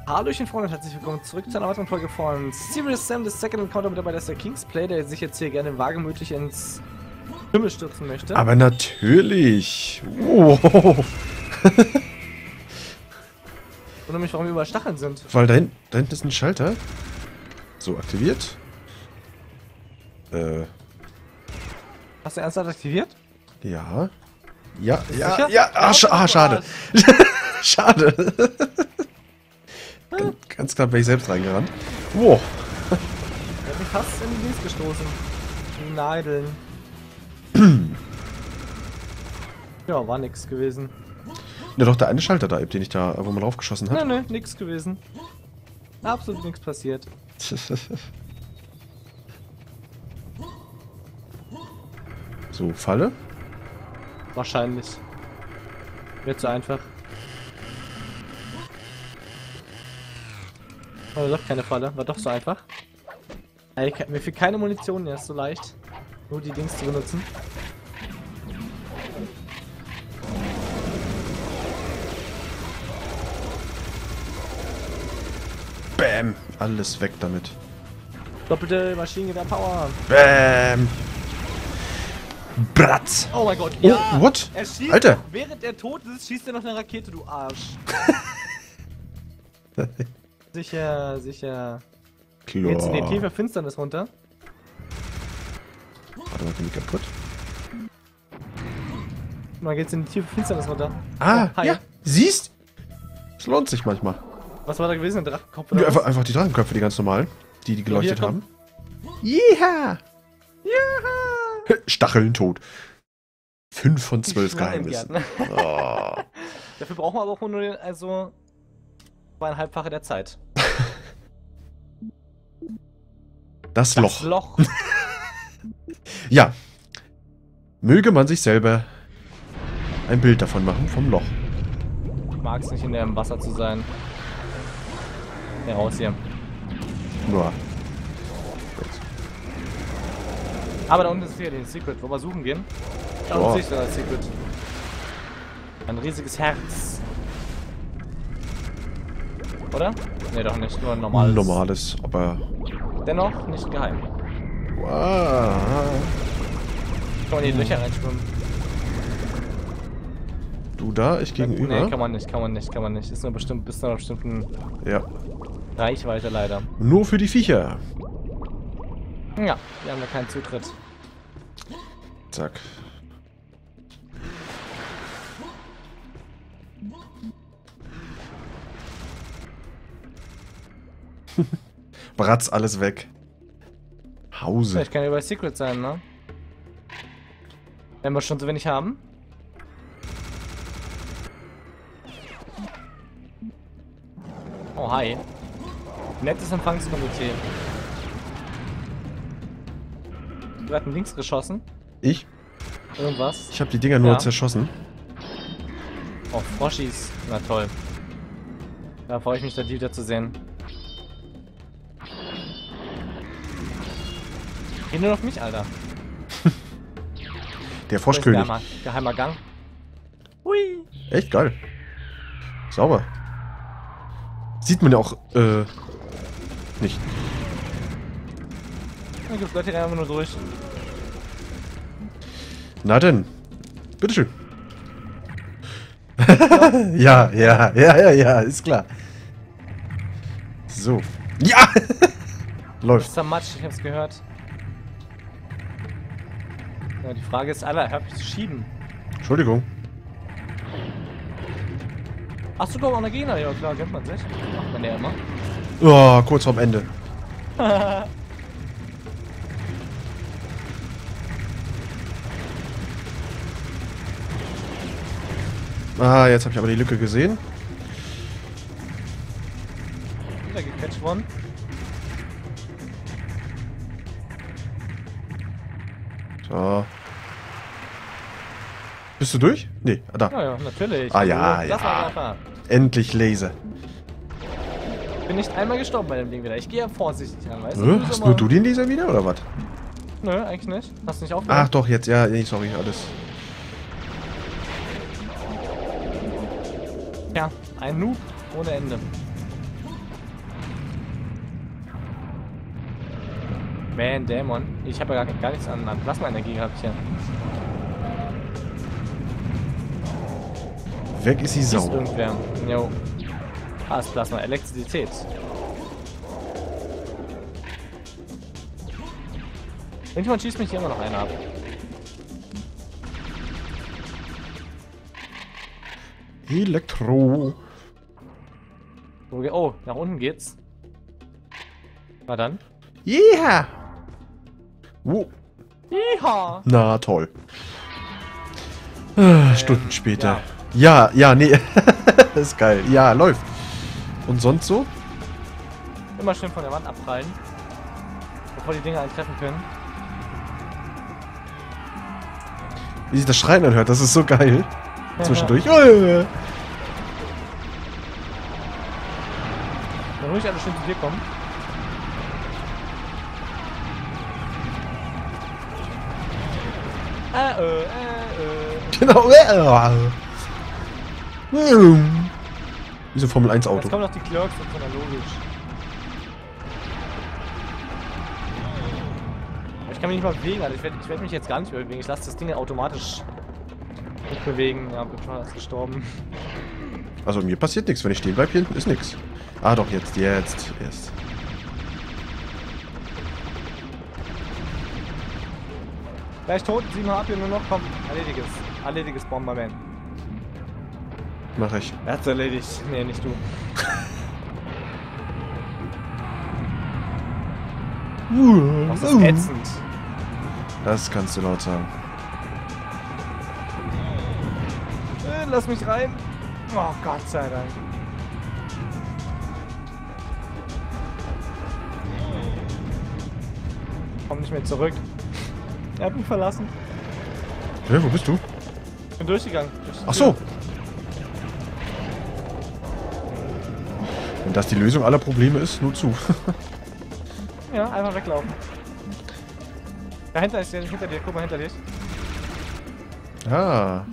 Hallöchen Freunde und herzlich willkommen zurück zu einer weiteren Folge von Serious Sam, das Second Encounter mit dabei, das ist der Kingsplay, der sich jetzt hier gerne wagemütlich ins Himmel stürzen möchte. Aber natürlich! Wow. Und nämlich, warum wir überall Stacheln sind. Weil da hinten ist ein Schalter. So, aktiviert. Hast du ernsthaft aktiviert? Ja. Ja, ja, Sicher? ja. Schade. Schade. Ganz knapp wäre ich selbst reingerannt. Wow. Er hat mich fast in die Dings gestoßen. Die Nadeln. Ja, war nix gewesen. Ja, doch, der eine Schalter da, den ich da, wo man draufgeschossen hat. Nö, nix gewesen. Absolut nichts passiert. So, Falle. Wahrscheinlich. Wird so einfach. Aber doch keine Falle, war doch so einfach. Ey, mir fehlt keine Munition, ja, ist so leicht. Nur die Dings zu benutzen. Bam! Alles weg damit. Doppelte Maschinengewehr-Power. Bam! Bratz! Oh mein Gott, Oh, ja! what? Er schießt, Alter! während er tot ist, schießt er noch eine Rakete, du Arsch. Sicher, sicher. Klar. Jetzt in die tiefe Finsternis runter. Warte mal, bin ich kaputt? Mal geht's in die tiefe Finsternis runter. Ah, Oh, hi. ja. Siehst? Es lohnt sich manchmal. Was war da gewesen? Ein Drachenkopf Ja, oder was? einfach die Drachenköpfe, die ganz normalen. Die geleuchtet hier, haben. Jeha! Ja! Stacheln tot. 5 von 12 Schlangenbären. Geheimnissen. Oh. Dafür brauchen wir aber auch nur also 2,5-fache der Zeit. Das Das Loch. Loch. Ja. Möge man sich selber ein Bild davon machen, vom Loch. Ich mag es nicht, in dem Wasser zu sein. Ja, raus hier. Ja. Aber da unten ist hier den Secret, wo wir suchen gehen. Da Ja. unten sehe ich das Secret. Ein riesiges Herz. Oder? Ne, doch nicht. Nur ein normales. Normales, aber... Dennoch nicht geheim. Wow. Kann man in die Löcher reinschwimmen? Du da, ich gegenüber. Ne, kann man nicht. Ist nur bestimmt bis zu einer bestimmten Ja. Reichweite leider. Nur für die Viecher. Ja, wir haben da keinen Zutritt. Zack. Bratz, alles weg. Hause. Vielleicht kann ja bei Secret sein, ne? Wenn wir schon so wenig haben. Oh, hi. Nettes Empfangskomitee. Du hast links geschossen. Ich? Irgendwas. Ich habe die Dinger nur Ja. zerschossen. Oh, Froschis. Na toll. Da freue ich mich, da die wieder zu sehen. Geh nur auf mich, Alter. Der Froschkönig. Geheimer Gang. Hui. Echt geil. Sauber. Sieht man ja auch, nicht. Da gibt's Leute, die rennen einfach nur durch. Na denn. Bitteschön. Ja, ist klar. So. Ja! Das Läuft. ist zermatscht, ich hab's gehört. Ja, die Frage ist, Alter, hör mich zu schieben. Entschuldigung. Ach, sogar auch eine Gegner, ja klar, kennt man sich. Macht man ja immer. Oh, kurz vorm Ende. Ah, jetzt habe ich aber die Lücke gesehen. Wieder gecatcht worden. So. Bist du durch? Nee, da. Ja, natürlich. Ah, ja, Lass ja. mal einfach. Endlich Laser. Ich bin nicht einmal gestorben bei dem Ding wieder. Ich gehe ja vorsichtig an, weißt du? Hast nur du den Laser wieder, oder was? Nö, eigentlich nicht. Hast du nicht aufgehört? Ach doch, jetzt, ja, nee, sorry, alles. Ja, ein Noob ohne Ende. Man, Dämon. Ich habe ja gar nichts an Plasma-Energie gehabt hier. Weg ist die Ist Sau. irgendwer. Jo. Ah, ist Plasma. Elektrizität. Irgendjemand schießt mich hier immer noch einer ab. Elektro. Oh, nach unten geht's. Na dann. Yeah! Iha! Na toll. Stunden später. Ja, nee. Ist geil. Ja, läuft. Und sonst so? Immer schön von der Wand abprallen. Bevor die Dinger einen treffen können. Wie sich das Schreien anhört, das ist so geil. Zwischendurch. Dann ruhig alle schön zu dir kommen. Genau. Wie so Formel 1 Auto. Jetzt kommen noch die Clerks und von der logisch. Ich kann mich nicht mal bewegen, also ich werd mich jetzt gar nicht mehr bewegen. Ich lasse das Ding automatisch nicht bewegen. Ja, bin schon fast gestorben. Also mir passiert nichts, wenn ich stehen bleibe, hier hinten ist nichts. Ah doch, jetzt. Erst. Gleich tot, 7 HP nur noch, komm, erlediges Bomberman. Mach ich. Er hat's erledigt, nee, nicht du. Das ist ätzend. Das kannst du laut sagen. Lass mich rein. Oh Gott sei Dank. Komm nicht mehr zurück. Er hat mich verlassen. Ja, wo bist du? Ich bin durchgegangen. Ach so. Wenn das die Lösung aller Probleme ist, nur zu. Ja, einfach weglaufen. Dahinter ist der, hinter dir, guck mal hinter dir. Ah.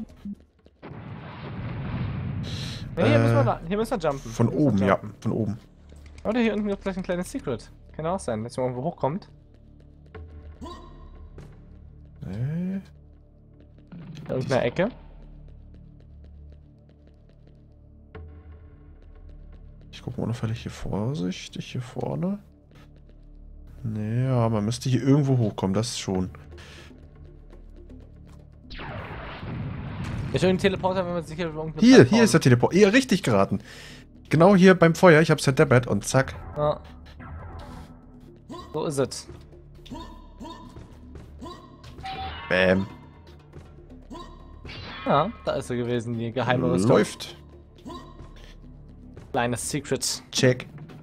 Nee, hier müssen wir jumpen. Von oben, ja. Von oben. Oder hier unten gibt es vielleicht ein kleines Secret. Kann auch sein, dass man irgendwo hochkommt. Nee. Irgendeine Ecke. Ich gucke mal unauffällig hier vorsichtig, hier vorne. Nee, ja, man müsste hier irgendwo hochkommen, das schon. Ich will einen Teleporter, wenn man sich hier irgendwo. Hier ist der Teleport. Ihr richtig geraten. Genau hier beim Feuer, ich hab's zerdeppert und zack. Ja. So ist es. Bäm. Ja, da ist er gewesen, die geheime Rüstung. Läuft. Kleines Secret. Check.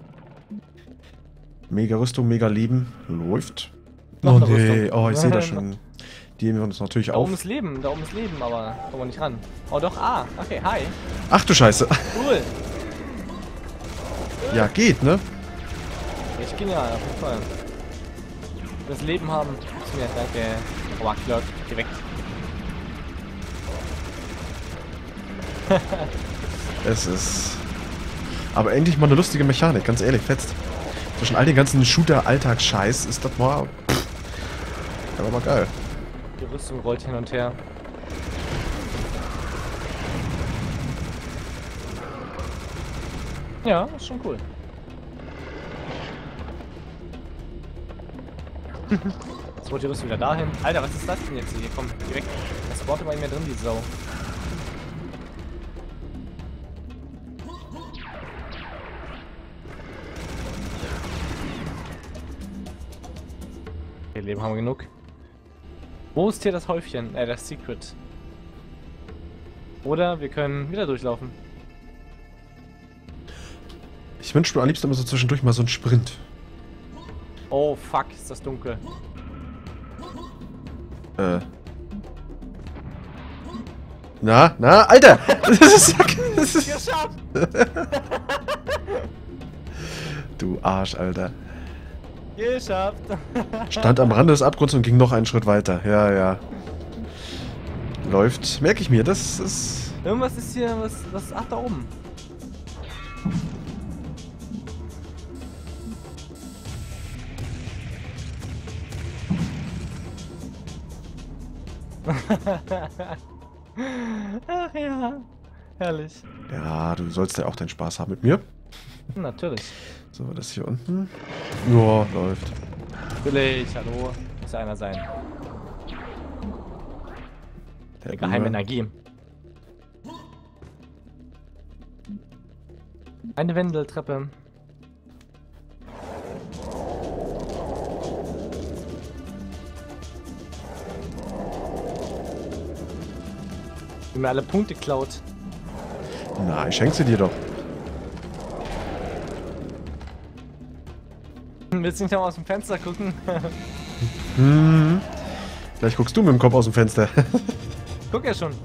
Mega Rüstung, mega Leben. Läuft. Noch Oh eine nee, Rüstung. oh, ich sehe das schon. Die nehmen wir uns natürlich Da oben auf. ist Leben, aber kommen wir nicht ran. Oh doch, okay, hi. Ach du Scheiße. Cool. Ja, geht, ne? Ich genial, auf jeden Fall. Das Leben haben. Gib's mir, danke. Oh, Clerk, geh weg. Es ist... Aber endlich mal eine lustige Mechanik, ganz ehrlich, fetzt. Zwischen all den ganzen Shooter-Alltagsscheiß ist das mal... Das war mal geil. Die Rüstung rollt hin und her. Ja, ist schon cool. Jetzt rollt die Rüstung wieder dahin. Alter, was ist das denn jetzt hier? Komm, geh weg. Das spawnt immer in mir drin, die Sau. Okay, Leben haben wir genug. Wo ist hier das Häufchen? Das Secret. Oder wir können wieder durchlaufen. Ich wünsche mir am liebsten immer so zwischendurch mal so einen Sprint. Oh fuck, ist das dunkel. Na, Alter! Das ist Geschafft! Du Arsch, Alter. Geschafft! Stand am Rande des Abgrunds und ging noch einen Schritt weiter. Ja. Läuft. Merke ich mir, das ist... Irgendwas ist hier, was... Ach, da oben. Ach ja, herrlich. Ja, du sollst ja auch deinen Spaß haben mit mir. Natürlich. So, das hier unten. Ja, läuft. Natürlich, hallo. Muss ja einer sein. Der Geheime Energie. Eine Wendeltreppe. Die mir alle Punkte klaut. Na, ich schenke sie dir doch. Willst du nicht noch mal aus dem Fenster gucken? Hm. Vielleicht guckst du mit dem Kopf aus dem Fenster. Guck ja schon.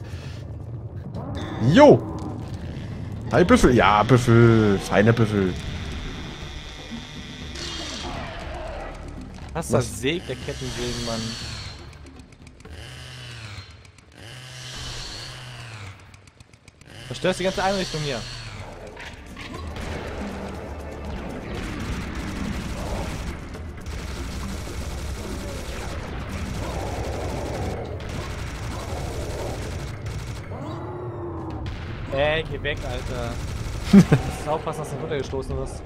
Jo! Hi Büffel. Ja, Büffel. Feiner Büffel. Was ist das Säg der Kettensägen, Mann? Zerstörst die ganze Einrichtung hier. Geh weg, Alter. Du musst aufpassen, dass du nicht runtergestoßen wirst.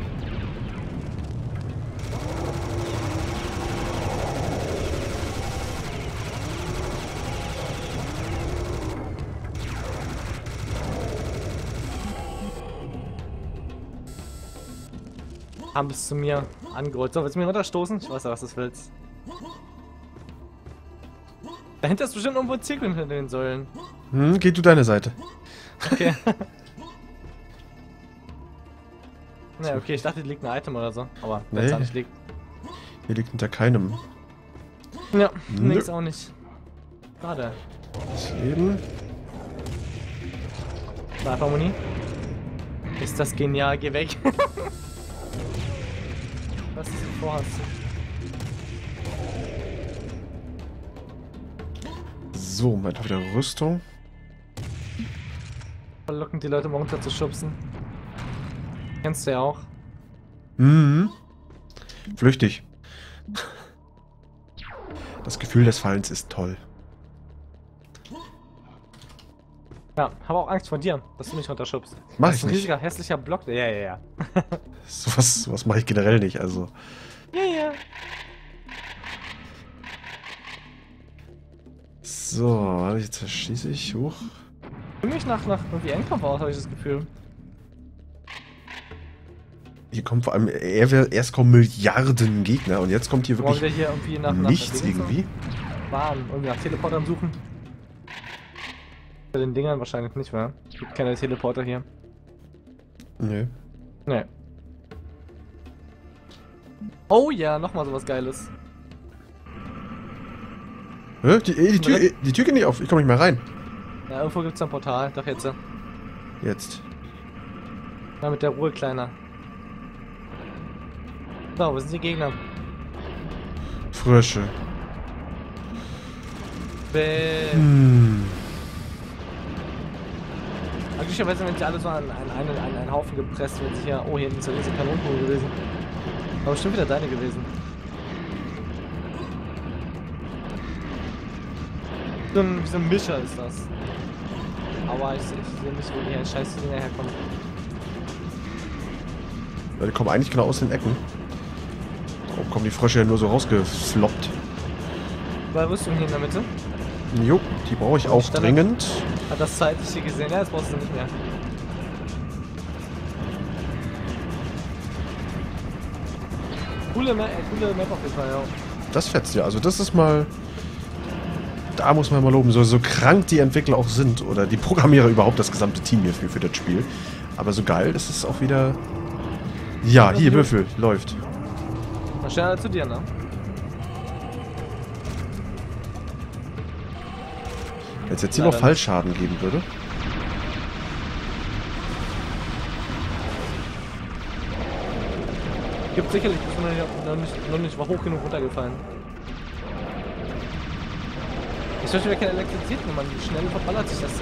Haben bis zu mir angerollt. So, willst du mich runterstoßen? Ich weiß ja, was du willst. Dahinter ist bestimmt irgendwo ein Zirkel hinter den Säulen. Hm, geh du deine Seite. Okay. Na, okay, ich dachte, hier liegt ein Item oder so. Aber wenn es da nicht liegt. Hier liegt hinter keinem. Ja, links auch nicht. Schade. Das Leben. Harmonie. Ist das genial, geh weg. Was du vorhast. So, mal wieder Rüstung. Verlocken die Leute mal runter zu schubsen. Kennst du ja auch. Mhm. Flüchtig. Das Gefühl des Fallens ist toll. Ja, habe auch Angst vor dir, dass du mich runterschubst. Mach das ich ist ein nicht. riesiger, hässlicher Block. Ja. Sowas mache ich generell nicht, also. Ja. So, warte, jetzt schieße ich hoch. Für mich nach irgendwie Endkampf aus, habe ich das Gefühl. Hier kommt vor allem, erst kommen Milliarden Gegner und jetzt kommt hier Wollen wir wirklich hier irgendwie nichts irgendwie. Waren, irgendwie nach Teleportern suchen. Bei den Dingern wahrscheinlich nicht mehr. Es gibt keine Teleporter hier. Nee. Nee. Oh ja, nochmal sowas Geiles. Hä? Die Tür geht nicht auf, ich komme nicht mehr rein. Ja, irgendwo gibt's ein Portal. Doch jetzt. Jetzt. Na, mit der Ruhe, Kleiner. So, wo sind die Gegner? Frösche. Bäm. Glücklicherweise sind die alle so an einen Haufen gepresst, wenn sie hier. Oh, hier hinten ist eine riesige Kanonenkugel gewesen. Aber bestimmt wieder deine gewesen. Wie so ein Mischer ist das. Aber ich sehe nicht, wo die scheiß Dinger herkommen. Ja, die kommen eigentlich genau aus den Ecken. Warum kommen die Frösche ja nur so rausgefloppt? Bei Rüstung hier in der Mitte. Jo, die brauche ich auch dringend. Hat das zeitlich hier gesehen? Ja, jetzt brauchst du nicht mehr. Coole Map auf jeden Fall, ja. Das fetzt ja, also das ist mal... Da muss man mal loben, so krank die Entwickler auch sind, oder die Programmierer überhaupt, das gesamte Team hier für das Spiel. Aber so geil, das ist auch wieder... Ja, hier, Würfel, läuft. Na, schneller zu dir, ne? Jetzt hier noch Fallschaden geben würde. Gibt sicherlich, bist noch nicht mal hoch genug runtergefallen. Ich verstehe keine Elektrizität, Mann. Wie schnell verballert sich das denn?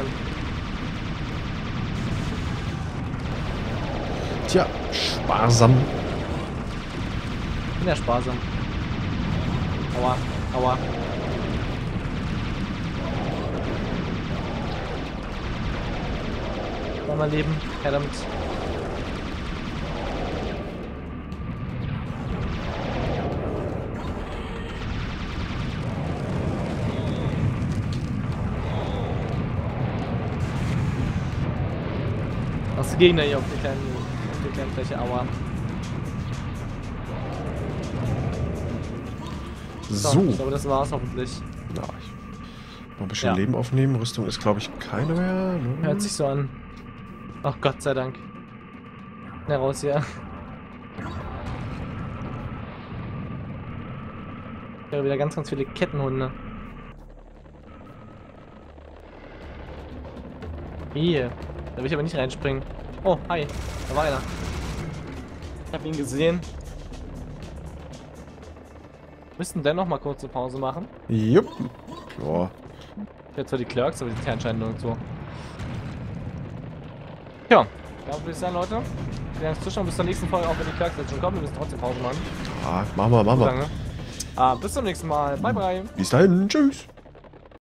Tja, sparsam. Ich bin ja sparsam. Aua, aua. Mal leben. Ja, damit. Was die Gegner hier auf der kleinen Fläche, aua. So. Ich glaube, das war's hoffentlich. Ja, noch ein bisschen Leben aufnehmen. Rüstung ist, glaube ich, keine mehr. Ne? Hört sich so an. Ach Gott sei Dank. Na raus hier. Ich höre wieder ganz viele Kettenhunde. Hier. Da will ich aber nicht reinspringen. Oh, hi. Da war einer. Ich habe ihn gesehen. Müssten dennoch mal kurze Pause machen. Jupp. Ja. Jetzt zwar die Clerks, aber die sind ja anscheinend nirgendwo. Ja, damit würde ich sagen, Leute. Wir werden zuschauen bis zur nächsten Folge, auch wenn die Clerks jetzt schon kommen. Wir müssen trotzdem Pause machen. Ah, machen wir. Bis zum nächsten Mal. Bye, bye. Bis dahin. Tschüss.